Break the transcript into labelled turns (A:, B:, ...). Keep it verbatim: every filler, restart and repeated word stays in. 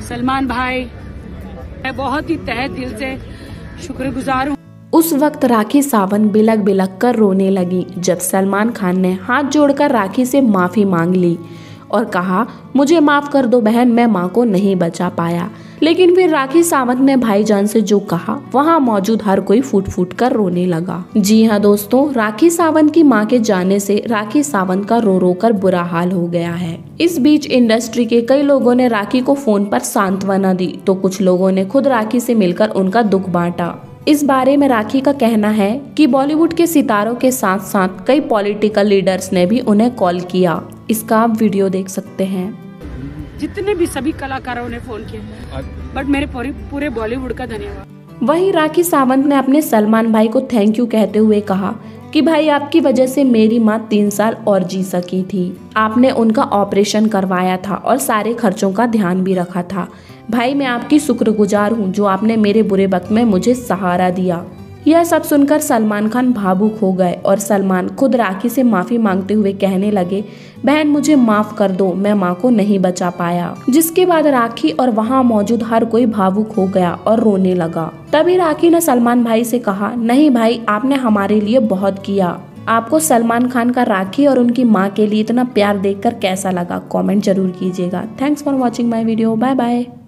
A: सलमान भाई, मैं बहुत ही तहे दिल से शुक्रगुजार हूँ।
B: उस वक्त राखी सावंत बिलक बिलक कर रोने लगी जब सलमान खान ने हाथ जोड़कर राखी से माफी मांग ली और कहा, मुझे माफ कर दो बहन, मैं माँ को नहीं बचा पाया। लेकिन फिर राखी सावंत ने भाईजान से जो कहा, वहाँ मौजूद हर कोई फूट फूट कर रोने लगा। जी हाँ दोस्तों, राखी सावंत की मां के जाने से राखी सावंत का रो रो कर बुरा हाल हो गया है। इस बीच इंडस्ट्री के कई लोगों ने राखी को फोन पर सांत्वना दी, तो कुछ लोगों ने खुद राखी से मिलकर उनका दुख बांटा। इस बारे में राखी का कहना है कि बॉलीवुड के सितारों के साथ साथ कई पॉलिटिकल लीडर्स ने भी उन्हें कॉल किया। इसका आप वीडियो देख सकते हैं।
A: जितने भी सभी कलाकारों ने फोन किया, बट मेरे पूरे पूरे बॉलीवुड का धन्यवाद।
B: वहीं राखी सावंत ने अपने सलमान भाई को थैंक यू कहते हुए कहा कि भाई, आपकी वजह से मेरी माँ तीन साल और जी सकी थी। आपने उनका ऑपरेशन करवाया था और सारे खर्चों का ध्यान भी रखा था। भाई, मैं आपकी शुक्रगुजार हूँ जो आपने मेरे बुरे वक्त में मुझे सहारा दिया। यह सब सुनकर सलमान खान भावुक हो गए और सलमान खुद राखी से माफी मांगते हुए कहने लगे, बहन मुझे माफ कर दो, मैं माँ को नहीं बचा पाया। जिसके बाद राखी और वहाँ मौजूद हर कोई भावुक हो गया और रोने लगा। तभी राखी ने सलमान भाई से कहा, नहीं भाई, आपने हमारे लिए बहुत किया। आपको सलमान खान का राखी और उनकी माँ के लिए इतना प्यार देखकर कैसा लगा, कमेंट जरूर कीजिएगा। Thanks for watching my video. Bye bye.